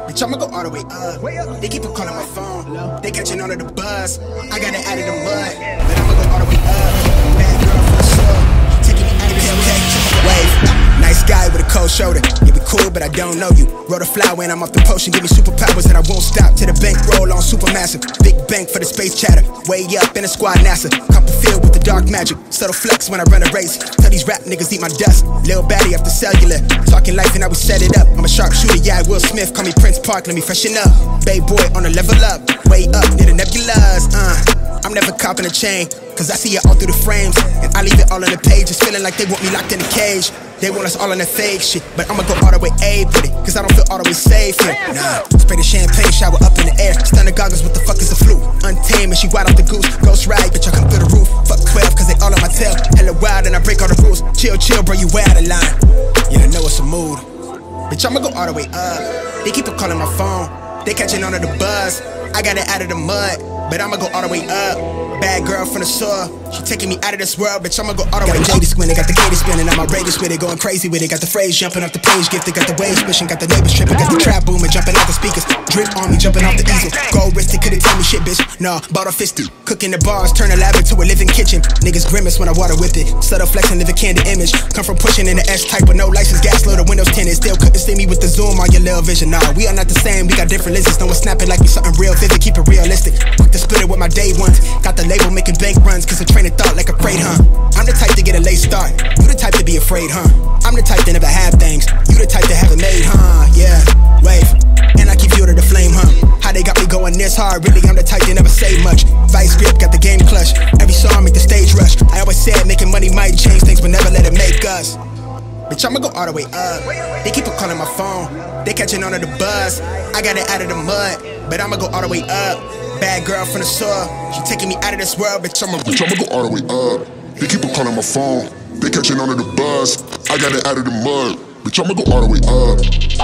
Bitch, I'ma go all the way up. They keep on calling my phone. They catching on to the buzz. I got it out of the mud, but I'ma go all the way up. Bad girl from the soul, taking me out of the wave. Nice guy with a cold shoulder. You be cool, but I don't know you. Wrote a flower and I'm off the potion. Give me superpowers that I won't stop. To the bank roll on supermassive. Big bank for the space chatter. Way up in the squad NASA. Cup filled with the dark magic. Subtle flex when I run a race. Tell these rap niggas eat my dust. Lil baddie after cellular. Talking life and I would set it up. I'm a sharp shooter, yeah, Will Smith. Call me Prince Park, let me freshen up. Bay boy on a level up. Way up near the nebulas. I'm never copping a chain, cause I see it all through the frames. And I leave it all on the pages, feeling like they want me locked in a cage. They want us all on that fake shit, but I'ma go all the way A with it, cause I don't feel all the way safe here. Nah, spray the champagne, shower up in the air. Stunner goggles, what the fuck is a flute? Untamed and she wild off the goose. Ghost ride, bitch, I come through the roof. Fuck 12, cause they all on my tail. Hella wild and I break all the rules. Chill, chill, bro, you way out of line. Yeah, I know it's a mood. Bitch, I'ma go all the way up. They keep on calling my phone. They catching on to the buzz. I got it out of the mud, but I'ma go all the way up. Bad girl from the soil, she taking me out of this world, bitch, I'ma go all the way up. Got a Jada squinting, got the gator spinning, I'm outrageous with it, going crazy with it. Got the phrase jumping off the page, gifted, got the waves pushing, got the neighbors tripping, got the trap booming, jumping out the speakers. Drip on me, jumping off the easel. Gold wristed, couldn't tell me shit, bitch. Nah, bottle fisted. Cooking the bars, turn a lab into a living kitchen. Niggas grimace when I water whip it. Subtle flexing, live a candid image. Come from pushing in the S-type with no license, gas load, the windows tinted. Still couldn't see me with the zoom on your little vision. Nah, we are not the same, we got different lenses. No one snapping like we something real vivid, keep it realistic. Quick to split it with my day ones. Got the label making bank runs, cause a train of thought like a freight, huh? I'm the type to get a late start. You the type to be afraid, huh? I'm the type to never have things. You the type to have it made, huh? Yeah, wave. And I keep fuel to the flame, huh? How they got me going this hard? Really, I'm the type to never say much. Vice grip, got the game clutch. Every song make the stage rush. I always said making money might change things, but never let it make us. Bitch, I'ma go all the way up. They keep on calling my phone. They catching on to the buzz. I got it out of the mud, but I'ma go all the way up. Bad girl from the soil, she taking me out of this world, bitch, I'ma go all the way up. They keep on calling my phone. They catching on to the buzz. I got it out of the mud, bitch, I'ma go all the way up.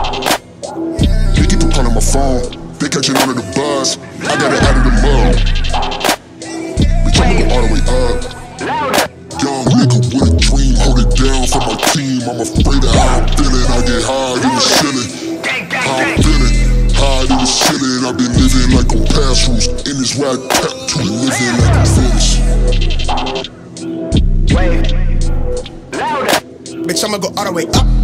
They keep on calling my phone. They catching on to the buzz. I got it out of the mud, bitch, I'ma go all the way up. Young nigga with a dream, hold it down for my team. I'm afraid of how I'm feeling. I get high in the ceiling. How I'm feeling, high in the ceiling. I've been living like on past rules. In this rap tattoo, living like I'm finished. Bitch, I'ma go all the way up.